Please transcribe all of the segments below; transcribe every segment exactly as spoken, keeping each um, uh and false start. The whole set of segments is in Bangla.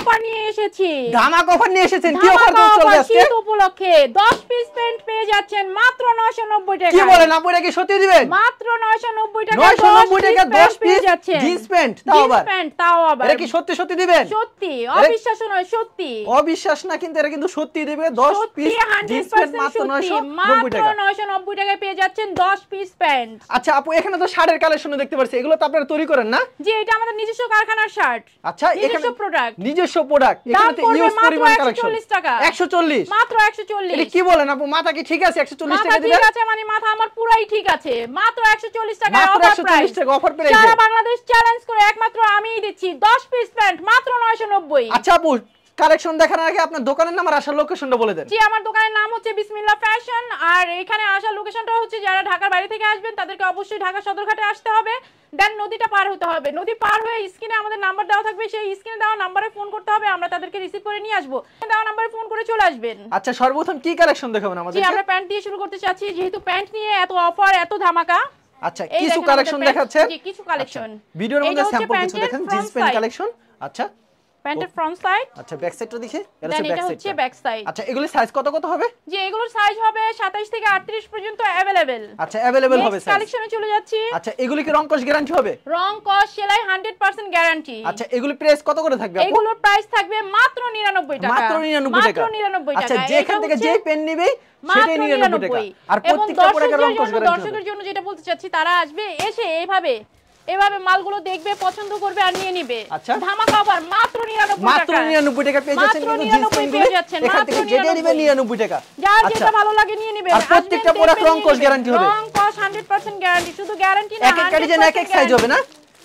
অফার নিয়ে এসেছি। ধামাকা অফার নিয়ে এসেছেন, কি অফার চলছে আজকে? শীত উপলক্ষে দশ পিস প্যান্ট পেয়ে যাচ্ছেন মাত্র নয়শো নব্বই টাকা। কি বলেন আপু, এটা কি সত্যি দিবেন? মাত্র নয়শো নব্বই টাকা নয়শো নব্বই টাকা দশ পিস যাচ্ছেন জিন্স প্যান্ট, তাও আবার জিন্স প্যান্ট, তাও আবার এটা কি সত্যি সত্যি দিবেন? সত্যি, অবিশ্বাস্য নয়, সত্যি। অবিশ্বাস না, কিন্তু এটা কিন্তু সত্যি দিবে। দশ পিস জিন্স প্যান্ট মাত্র নয়শো নব্বই টাকা। মাত্র নয়শো নব্বই টাকায় পেয়ে যাচ্ছেন দশ পিস প্যান্ট। আচ্ছা আপু, এখানে তো শার্টের কালেকশনও দেখতে পাচ্ছি, এগুলো তো আপনারা তৈরি করেন না? জি, এটা আমাদের নিজস্ব কারখানার শার্ট। আচ্ছা, নিজস্ব প্রোডাক্ট, নিজস্ব প্রোডাক্ট। এখানে তো ইউজ পরিমাণ কালেকশন। একশো চল্লিশ টাকা, একশো চল্লিশ মাত্র একশো চল্লিশ। এটা কি বলেন আপু, মাথা কি ঠিক আছে? একশো চল্লিশ টাকা মাথা দিবেন? ঠিক আছে মানে মাথা আমার পুরাই ঠিক আছে। মাত্র একশো চল্লিশ টাকা মাত্র অফার একশো চল্লিশ প্রাইস। টাকা অফার প্রাইস। সারা বাংলাদেশ চ্যালেঞ্জ করে একমাত্র আমিই দিচ্ছি দশ পিস প্যান্ট মাত্র নয়শো নব্বই। আচ্ছা আপু, কালেকশন দেখানোর আগে আপনার দোকানের নাম আর আসার লোকেশনটা বলে দেন। জি, আমার দোকানের নাম হচ্ছে বিসমিল্লাহ ফ্যাশন, আর এখানে আসার লোকেশনটা হচ্ছে যারা ঢাকার বাইরে থেকে আসবেন তাদেরকে অবশ্যই ঢাকা সদরঘাটে আসতে হবে, দেন নদীটা পার হতে হবে। নদী পার হয়ে স্ক্রিনে আমাদের নাম্বার দেওয়া থাকবে, সেই স্ক্রিনে দেওয়া নম্বরে ফোন করতে হবে, আমরা তাদেরকে রিসিভ করে নিয়ে আসবো। দেওয়া নম্বরে ফোন করে চলে আসবেন। আচ্ছা, সর্বপ্রথম কি কালেকশন দেখাবেন আমাদের? জি, আমরা প্যান্ট দিয়ে শুরু করতে চাচ্ছি, যেহেতু প্যান্ট নিয়ে এত অফার, এত ধামাকা। আচ্ছা, কিছু কালেকশন দেখাচ্ছে। জি, কিছু কালেকশন ভিডিওর মধ্যে স্যাম্পল কিছু দেখেন, জিন্স প্যান্ট কালেকশন। আচ্ছা, প্যান্টের ফ্রন্ট সাইড। আচ্ছা, ব্যাক সাইডটা দেখি। এটা হচ্ছে ব্যাক সাইড। আচ্ছা, এগুলো সাইজ কত কত হবে? জি, এগুলোর সাইজ হবে সাতাশ থেকে আটত্রিশ পর্যন্ত अवेलेबल। আচ্ছা, अवेलेबल হবে সাইজ। কালেকশনে চলে যাচ্ছি। আচ্ছা, এগুলো কি রং কস গ্যারান্টি হবে? রং কস সেলাই একশো পার্সেন্ট গ্যারান্টি। আচ্ছা, এগুলো প্রাইস কত করে থাকবে আপু? এগুলোর প্রাইস থাকবে মাত্র নিরানব্বই টাকা। মাত্র নিরানব্বই টাকা। মাত্র নিরানব্বই টাকা। আচ্ছা, যেখান থেকে যে পেন নেবে সেটাই নিরানব্বই টাকা। আর প্রত্যেকটা প্রোডাক্টের রং কস গ্যারান্টি। দর্শকদের জন্য যেটা বলতে চাচ্ছি, তারা আসবে, এসে এইভাবে এভাবে মালগুলো দেখবে, পছন্দ করবে আর নিয়ে নেবে। আচ্ছা, ধামাকা অফার মাত্র নিরানব্বই টাকা। মাত্র নিরানব্বই টাকা পেয়ে যাচ্ছেন, কিন্তু জিন্স প্যান্টগুলো এখান থেকে যেটা নেবেন নিরানব্বই টাকা। যার যেটা ভালো লাগে নিয়ে নেবেন। আর প্রত্যেকটা প্রোডাক্ট রং কস গ্যারান্টি হবে। রং কস একশো পার্সেন্ট গ্যারান্টি। শুধু গ্যারান্টি না, এক একটা ডিজাইন এক এক সাইজ হবে না?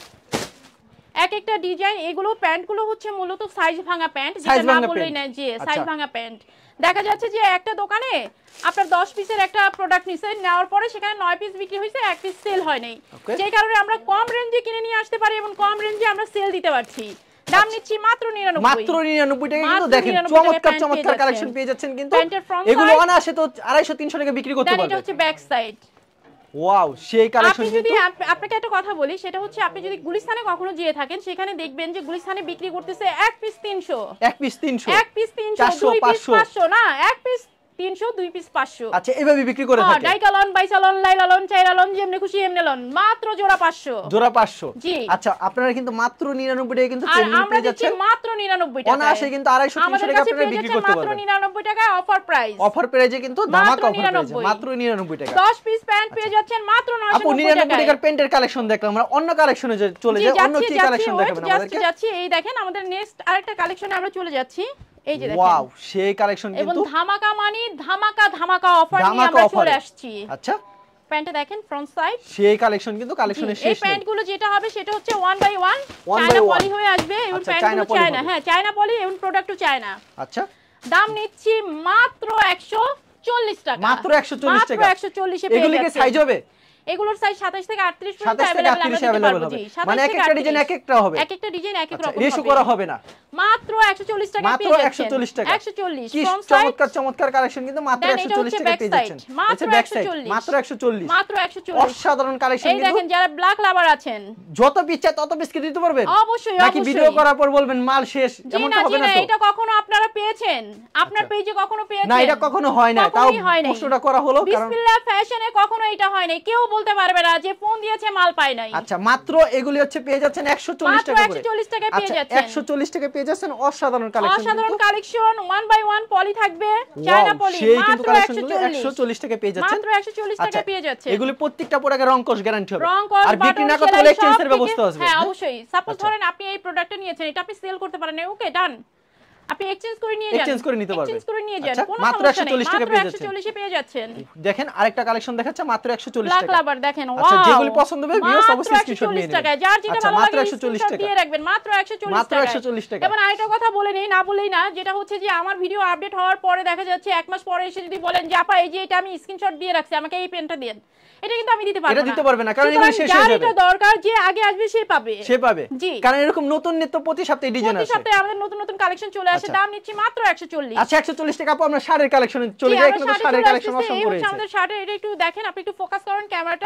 এক একটা ডিজাইন। এগুলো প্যান্টগুলো হচ্ছে মূলত সাইজ ভাঙা প্যান্ট, যেটা না বললেই না, যে সাইজ ভাঙা প্যান্ট। দেখা যাচ্ছে যে একটা দোকানে আপনার দশ পিসের একটা প্রোডাক্ট নিছে, নেওয়ার পরে সেখানে নয় পিস বিক্রি হয়েছে, এক পিস সেল হয় নাই। সেই কারণে আমরা কম রেঞ্জে কিনে নিয়ে আসতে পারি এবং কম রেঞ্জে আমরা সেল দিতে পারছি। দাম নিচ্ছি মাত্র নিরানব্বই। মাত্র নিরানব্বই টাকা। কিন্তু দেখেন চমৎকার চমৎকার কালেকশন পেয়ে যাচ্ছেন, কিন্তু এগুলো অনায়াসে তো আড়াইশো তিনশো টাকা বিক্রি করতে পারবেন। এটা হচ্ছে ব্যাক সাইড। ওয়াও, সেই কালেকশন। আপনি যদি আপনাকে একটা কথা বলি, সেটা হচ্ছে আপনি যদি গুলিস্তানে কখনো গিয়ে থাকেন, সেখানে দেখবেন যে গুলিস্তানে বিক্রি করতেছে এক পিস তিনশো। এক পিস তিনশো, এক পিস তিনশো, দুই পিস পাঁচশো না, এক পিস তিনশো, দুই পিস পাঁচশো। আচ্ছা, এভাবে বিক্রি করে থাকে। ডাইকালন, বাইসালন, লাইলালন, চাইরালন, যেমনি খুশি এমনি লন, মাত্র জোড়া পাঁচশো। জোড়া পাঁচশো। জি। আচ্ছা, আপনারা কিন্তু মাত্র নিরানব্বই টাকা কিন্তু চেন পেয়ে যাচ্ছেন। মাত্র নিরানব্বই টাকা। অনায়াসে কিন্তু আড়াইশো তিনশো টাকা আপনারা বিক্রি করতে পারবেন। মাত্র নিরানব্বই টাকা অফার প্রাইস। অফার প্রাইসে কিন্তু ধামাকা অফার প্রাইসে মাত্র নিরানব্বই টাকা। দশ পিস প্যান্ট পেয়ে যাচ্ছেন মাত্র নয়শো নব্বই টাকা। আপু, নিরানব্বই টাকার প্যান্টের কালেকশন দেখলাম, আমরা অন্য কালেকশনে চলে যাই। অন্য কি কালেকশন দেখাবেন আমাদেরকে? যাচ্ছি, এই দেখেন আমাদের নেক্সট আরেকটা কালেকশনে আমরা চলে যাচ্ছি। এই যে দেখেন, ওয়াও, সেই কালেকশন কিন্তু। এবং ধামাকা মানে ধামাকা ধামাকা অফার নিয়ে আমরা চলে আসছি। আচ্ছা, প্যান্টে দেখেন ফ্রন্ট সাইড। সেই কালেকশন কিন্তু কালেকশনের শেষ নেই। এই প্যান্টগুলো যেটা হবে সেটা হচ্ছে one by one China poly হয়ে আসবে, এবং প্যান্টগুলো চায়না, হ্যাঁ চায়না পলি, এবং প্রোডাক্টও চায়না। আচ্ছা, দাম নিচ্ছি মাত্র একশো চল্লিশ টাকা। মাত্র একশো চল্লিশ টাকা। মাত্র একশো চল্লিশ এ পেয়ে যাচ্ছেন। এগুলো কি সাইজ হবে? এগুলোর সাইজ সাতাশ থেকে আটত্রিশ পর্যন্ত সাতাশ থেকে আটত্রিশ अवेलेबल হবে। মানে এক একটা ডিজাইন এক একটা হবে। এক একটা ডিজাইন এক এক রকম হবে। রেশিও করা হবে না। মাত্র একশো চল্লিশ টাকা পেয়ে যাচ্ছেন। মাত্র একশো চল্লিশ টাকা। একশো চল্লিশ। কি চমৎকার চমৎকার কালেকশন, কিন্তু মাত্র একশো চল্লিশ টাকা পেয়ে যাচ্ছেন। মাত্র একশো চল্লিশ। মাত্র একশো চল্লিশ। মাত্র একশো চল্লিশ। অসাধারণ কালেকশন। এই দেখেন, যারা ব্ল্যাক লাভার আছেন, যত পিস চাই তত পিস কি দিতে পারবেন? অবশ্যই নাকি ভিডিও করার পর বলবেন মাল শেষ, এমনটা হবে না তো? এটা কখনো আপনারা পেয়েছেন? আপনার পেজে কখনো পেয়েছেন? না, এটা কখনো হয় না। তাও প্রশ্নটা করা হলো, কারণ বিসমিল্লাহ ফ্যাশনে কখনো এটা হয় না। কেউ বলতে পারবে না যে ফোন দিয়েছে মাল পায় নাই। আচ্ছা, মাত্র এগুলি হচ্ছে পেয়ে যাচ্ছেন একশো চল্লিশ টাকা করে। একশো চল্লিশ টাকা পেয়ে যাচ্ছেন। একশো চল্লিশ টাকা পেয়ে যাচ্ছেন। অসাধারণ কালেকশন, অসাধারণ collection. One by one poly থাকবে, চায়না পলি, মাত্র একশো চল্লিশ টাকা পেয়ে যাচ্ছেন। মাত্র একশো চল্লিশ টাকা পেয়ে যাচ্ছেন। এগুলি প্রত্যেকটা প্রোডাক্টে রং কস গ্যারান্টি হবে। আর বিক্রি না করতে হলে এক্সচেঞ্জের ব্যবস্থা আছে। হ্যাঁ, অবশ্যই। সাপোজ ধরেন আপনি এই প্রোডাক্টটা নিয়েছেন, এটা আপনি সেল করতে পারেন, ওকে ডান, আপনি এক্সচেঞ্জ করে নিয়ে যান। এক্সচেঞ্জ করে নিতে পারবেন। এক্সচেঞ্জ করে নিয়ে যান, কোনো মাত্র একশো চল্লিশ টাকা পেয়ে যাচ্ছেন। একশো চল্লিশ এ পেয়ে যাচ্ছেন। দেখেন, আরেকটা কালেকশন দেখাচ্ছে মাত্র একশো চল্লিশ টাকা। ব্ল্যাক লাভার দেখেন, ওয়াও। আচ্ছা, যেগুলি পছন্দ হবে ভিউয়ার্স অবশ্যই স্ক্রিনশট নিয়ে নেবেন। যার যেটা ভালো লাগে মাত্র একশো চল্লিশ টাকা দিয়ে রাখবেন। মাত্র একশো চল্লিশ টাকা। মাত্র একশো চল্লিশ টাকা। এবার আরেকটা কথা বলে নেই, না বলেই না, যেটা হচ্ছে যে আমার ভিডিও আপডেট হওয়ার পরে দেখা যাচ্ছে এক মাস পরে এসে যদি বলেন যে আপা এই যে এটা আমি স্ক্রিনশট দিয়ে রাখছি, আমাকে এই পেনটা দেন, এটা কিন্তু আমি দিতে পারবো না। এটা দিতে পারবে না, কারণ এগুলো শেষ হয়ে যাবে। এটা দরকার, যে আগে আসবে সে পাবে। সে পাবে, জি। কারণ এরকম নতুন নিত্য প্রতি সপ্তাহে ডিজাইন আসে। প্রতি সপ্তাহে আমাদের নতুন নতুন কালেকশন চলে আসে। দাম নিচ্ছি মাত্র একশো চল্লিশ। আচ্ছা, একশো চল্লিশ টাকা। আপু, আমরা শাড়ির কালেকশনে চলে যাই। এখানে তো শাড়ির কালেকশন অসংখ্য রয়েছে। আমাদের শাড়ির এটা একটু দেখেন, আপনি একটু ফোকাস করেন ক্যামেরাটা।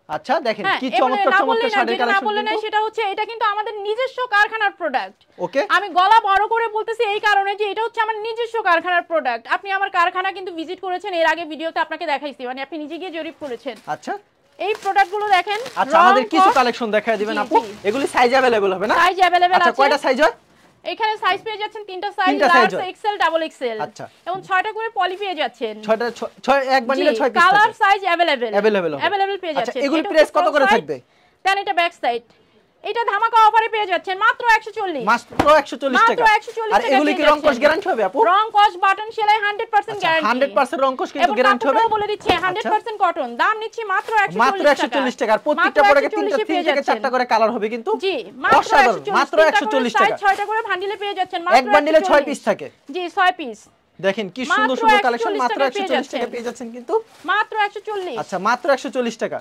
আচ্ছা দেখেন কি চমৎকার চমৎকার শাড়ির কালেকশন না বললে না সেটা হচ্ছে এটা কিন্তু আমাদের নিজস্ব কারখানার প্রোডাক্ট। ওকে আমি গলা বড় করে বলতেছি এই কারণে যে এটা হচ্ছে আমার নিজস্ব কারখানার প্রোডাক্ট। আপনি আমার কারখানা কিন্তু ভিজিট করেছেন, এর আগে ভিডিওতে আপনাকে দেখাইছি, মানে আপনি নিজে গিয়ে জরিপ করেছেন। আচ্ছা এই প্রোডাক্টগুলো দেখেন। আচ্ছা আমাদের কিছু কালেকশন দেখায় দিবেন আপু, এগুলি সাইজ अवेलेबल হবে না? সাইজ अवेलेबल আছে। আচ্ছা কয়টা সাইজ হয়? এখানে সাইজ পেয়ে যাচ্ছেন তিনটা size, large, XL, double XL. আচ্ছা এবং ছয়টা করে পলি পেয়ে যাচ্ছেন। ছয়টা ছয় এক বান্ডিলে ছয় পিস থাকে। Colour size available available available পেয়ে যাচ্ছেন। আচ্ছা এগুলি প্রাইস কত করে থাকবে? দেন এটা ব্যাক সাইড, এটা ধামাকা অফারে পেয়ে যাচ্ছেন মাত্র একশো চল্লিশ। মাত্র একশো চল্লিশ টাকা। মাত্র একশো চল্লিশ আর টাকা। এগুলি কি রং কস গ্যারান্টি হবে আপু? রং কস বাটন সেলাই একশো পার্সেন্ট গ্যারান্টি। একশো পার্সেন্ট রং কস কিন্তু গ্যারান্টি হবে। বলে দিচ্ছি একশো পার্সেন্ট কটন। দাম নিচ্ছি মাত্র একশো চল্লিশ টাকা। মাত্র একশো চল্লিশ টাকা। আর প্রত্যেকটা প্রোডাক্টে তিনটা তিন থেকে চারটা করে কালার হবে কিন্তু। জি মাত্র মাত্র একশো চল্লিশ টাকা। ছয়টা করে বান্ডিলে পেয়ে যাচ্ছেন মাত্র এক বান্ডিলে ছয় পিস থাকে। জি ছয় পিস। দেখেন কি সুন্দর সুন্দর কালেকশন, মাত্র একশো চল্লিশ টাকা পেয়ে যাচ্ছেন কিন্তু। মাত্র একশো চল্লিশ। আচ্ছা মাত্র একশো চল্লিশ টাকা।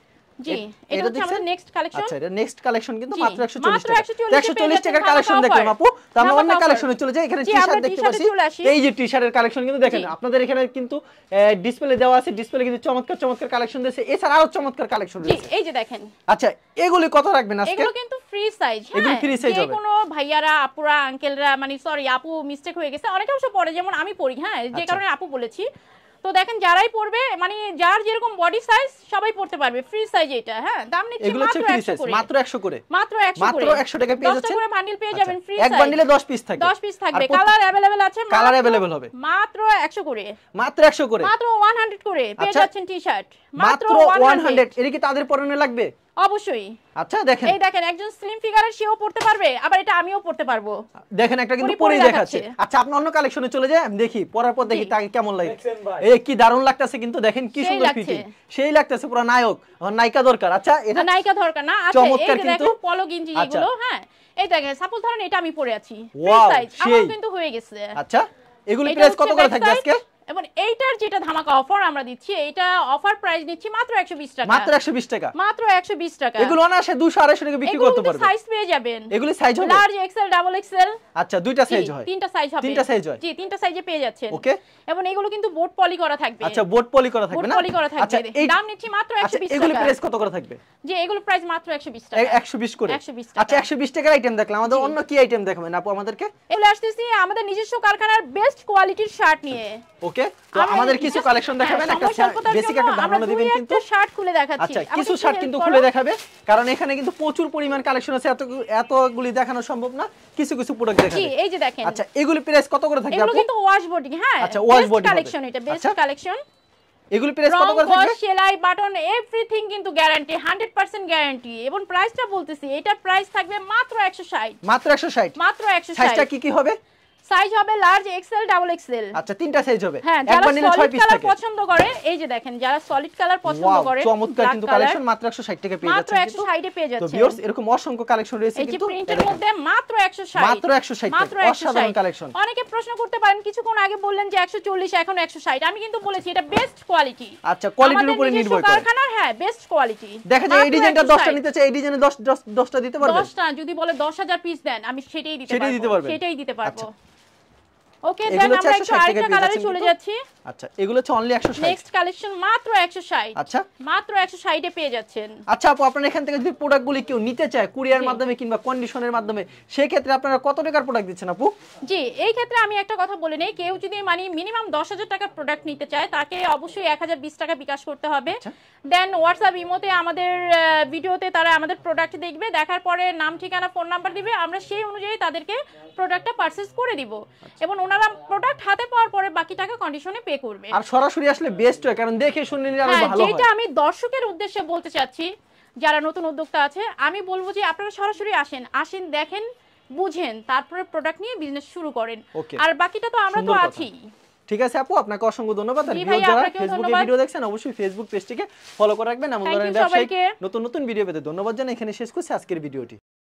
জি এটা হচ্ছে আমাদের নেক্সট কালেকশন। আচ্ছা এটা নেক্সট কালেকশন কিন্তু মাত্র একশো চল্লিশ টাকা। একশো চল্লিশ টাকার কালেকশন দেখলাম আপু। তো আমরা অন্য কালেকশনে চলে যাই। এখানে টি-শার্ট দেখতে পাচ্ছি। এই যে টি-শার্টের কালেকশন কিন্তু দেখেন আপনাদের এখানে কিন্তু ডিসপ্লে দেওয়া আছে, ডিসপ্লে কিন্তু চমৎকার চমৎকার কালেকশন দিয়েছে। এছাড়া আরো চমৎকার কালেকশন রয়েছে। জি এই যে দেখেন। আচ্ছা এগুলি কত রাখবেন আজকে? এগুলো কিন্তু ফ্রি সাইজ। হ্যাঁ এগুলো ফ্রি সাইজ হবে। কোনো ভাইয়ারা আপুরা আঙ্কেলরা মানে সরি আপু মিস্টেক হয়ে গেছে, অনেকে অবশ্য পড়ে, যেমন আমি পড়ি, হ্যাঁ যে কারণে আপু বলেছি। তো দেখেন যারাই পড়বে মানে যার যেরকম বডি সাইজ সবাই পড়তে পারবে, ফ্রি সাইজ এটা। হ্যাঁ দাম নিচ্ছি মাত্র একশো করে। মাত্র একশো করে। মাত্র একশো করে। মাত্র একশো টাকা পেয়ে যাচ্ছেন। দশটা করে বান্ডিল পেয়ে যাবেন ফ্রি সাইজ। এক বান্ডিলে দশ পিস থাকবে। দশ পিস থাকবে। কালার अवेलेबल আছে। কালার अवेलेबल হবে। মাত্র একশো করে। মাত্র একশো করে। মাত্র একশো করে পেয়ে যাচ্ছেন টি-শার্ট। মাত্র একশো। এর কি তাদের পরনে লাগবে? অবশ্যই। আচ্ছা দেখেন এই দেখেন একজন স্লিম ফিগারের সেও পড়তে পারবে, আবার এটা আমিও পড়তে পারবো। দেখেন একটা কিন্তু পরেই দেখাচ্ছে। আচ্ছা আপনি অন্য কালেকশনে চলে যাই, আমি দেখি পরার পর দেখি তাকে কেমন লাগে। এই কি দারুণ লাগতেছে কিন্তু, দেখেন কি সুন্দর ফিটিং, সেই লাগতেছে পুরো নায়ক। আর নায়িকা দরকার। আচ্ছা এটা নায়িকা দরকার না। আচ্ছা এই দেখেন পলো গেঞ্জি এগুলো। হ্যাঁ এই দেখেন সাপোজ ধরেন এটা আমি পরে আছি, ফ্রি সাইজ, আমার কিন্তু হয়ে গেছে। আচ্ছা এগুলি প্রাইস কত করে থাকবে আজকে? এবং এইটার যেটা ধামাকা অফার আমরা দিচ্ছি, এটা অফার প্রাইস দিচ্ছি মাত্র একশো বিশ টাকা। মাত্র একশো বিশ টাকা। মাত্র একশো বিশ টাকা। এগুলো না আসে দুইশো আড়াইশো টাকা বিক্রি করতে পারবে। এগুলো সাইজ পেয়ে যাবেন। এগুলি সাইজ হবে লার্জ, এক্সেল, ডাবল এক্সেল। আচ্ছা দুইটা সাইজ হয়। তিনটা সাইজ হবে। তিনটা সাইজ হয়। জি তিনটা সাইজে পেয়ে যাচ্ছেন। ওকে। এবং এগুলো কিন্তু বোর্ড পলি করা থাকবে। আচ্ছা বোর্ড পলি করা থাকবে না? বোর্ড পলি করা থাকবে। আচ্ছা দাম নিচ্ছি মাত্র একশো বিশ টাকা। এগুলি প্রাইস কত করে থাকবে? জি এগুলো প্রাইস মাত্র একশো বিশ টাকা। একশো বিশ করে। একশো বিশ টাকা। আচ্ছা একশো বিশ টাকার আইটেম দেখলাম, আমাদের অন্য কি আইটেম দেখাবেন আপু আমাদেরকে? এগুলো আসতেছি আমাদের নিজস্ব কারখানার বেস্ট কোয়ালিটির শার্ট নিয়ে। ওকে তো আমাদের কিছু কালেকশন দেখাবেন, একটা বেসিক একটা ধারণা দিবেন কিন্তু। একটা শার্ট খুলে দেখাচ্ছি। আচ্ছা কিছু শার্ট কিন্তু খুলে দেখাবে, কারণ এখানে কিন্তু প্রচুর পরিমাণ কালেকশন আছে, এত এতগুলি দেখানো সম্ভব না। কিছু কিছু প্রোডাক্ট দেখাবে। জি এই যে দেখেন। আচ্ছা এগুলি প্রাইস কত করে থাকবে আপু? এগুলো কিন্তু ওয়াশ বডি। হ্যাঁ আচ্ছা ওয়াশ বডি কালেকশন, এটা বেস্ট কালেকশন। এগুলি প্রাইস কত করে থাকবে? সেলাই বাটন এভরিথিং কিন্তু গ্যারান্টি, একশো পার্সেন্ট গ্যারান্টি। এবং প্রাইসটা বলতেছি, এটার প্রাইস থাকবে মাত্র একশো ষাট। মাত্র একশো ষাট। মাত্র একশো ষাট। সাইজটা কি কি হবে? সাইজ হবে লার্জ, এক্সেল, ডাবল এক্সেল। আচ্ছা তিনটা সাইজ হবে। হ্যাঁ এক বান্ডিলে ছয় পিস থাকে। পছন্দ করে এই যে দেখেন, যারা সলিড কালার পছন্দ করে, চমৎকার কিন্তু কালেকশন মাত্র একশো ষাট টাকা পেয়ে যাচ্ছেন। মাত্র একশো ষাট এ পেয়ে যাচ্ছেন। তো ভিউয়ার্স এরকম অসংখ্য কালেকশন রয়েছে কিন্তু। এই যে প্রিন্টের মধ্যে মাত্র একশো ষাট। মাত্র একশো ষাট। মাত্র অসাধারণ কালেকশন। অনেকে প্রশ্ন করতে পারেন, কিছুক্ষণ আগে বললেন যে একশো চল্লিশ, এখন একশো ষাট। আমি কিন্তু বলেছি এটা বেস্ট কোয়ালিটি। আচ্ছা কোয়ালিটির উপরে নির্ভর করে। কারখানার হ্যাঁ বেস্ট কোয়ালিটি। দেখা যায় এই ডিজাইনটা দশটা নিতে চাই, এই ডিজাইনে দশ দশ টা দিতে পারবেন? দশটা যদি বলে দশ হাজার পিস দেন, আমি সেটাই দিতে পারবো। সেটাই দিতে পারবো। ওকে দেন আমরা একটু আরেকটা কালারে চলে যাচ্ছি। আচ্ছা এগুলো হচ্ছে অনলি একশো ষাট। নেক্সট কালেকশন মাত্র একশো ষাট। আচ্ছা মাত্র একশো ষাট এ পেয়ে যাচ্ছেন। আচ্ছা আপু আপনারা এখান থেকে যদি প্রোডাক্টগুলি কেউ নিতে চায় কুরিয়ার মাধ্যমে কিংবা কন্ডিশনের মাধ্যমে, সেই ক্ষেত্রে আপনারা কত টাকার প্রোডাক্ট দিচ্ছেন আপু? জি এই ক্ষেত্রে আমি একটা কথা বলে নেই, কেউ যদি মানে মিনিমাম দশ হাজার টাকার প্রোডাক্ট নিতে চায়, তাকে অবশ্যই এক হাজার বিশ টাকা বিকাশ করতে হবে। দেন হোয়াটসঅ্যাপ ইমোতে আমাদের ভিডিওতে তারা আমাদের প্রোডাক্ট দেখবে, দেখার পরে নাম ঠিকানা ফোন নাম্বার দিবে, আমরা সেই অনুযায়ী তাদেরকে প্রোডাক্টটা পারচেজ করে দিব। এবং ওনারা প্রোডাক্ট হাতে পাওয়ার পরে বাকি টাকা কন্ডিশনে পে করবে। আর সরাসরি আসলে বেস্ট হয়, কারণ দেখে শুনে নিলে আরো ভালো হয়। যেটা আমি দর্শকের উদ্দেশ্যে বলতে চাচ্ছি, যারা নতুন উদ্যোক্তা আছে, আমি বলবো যে আপনারা সরাসরি আসেন, আসেন দেখেন বুঝেন, তারপরে প্রোডাক্ট নিয়ে বিজনেস শুরু করেন। আর বাকিটা তো আমরা তো আছি। ঠিক আছে আপু আপনাকে অসংখ্য ধন্যবাদ। আর ভিউয়ার যারা ফেসবুকে ভিডিও দেখছেন অবশ্যই ফেসবুক পেজটিকে ফলো করে রাখবেন। এমন ধরনের ব্যবসায়িক নতুন নতুন ভিডিও পেতে ধন্যবাদ জানাই। এখানে শেষ করছি আজকের ভিডিওটি।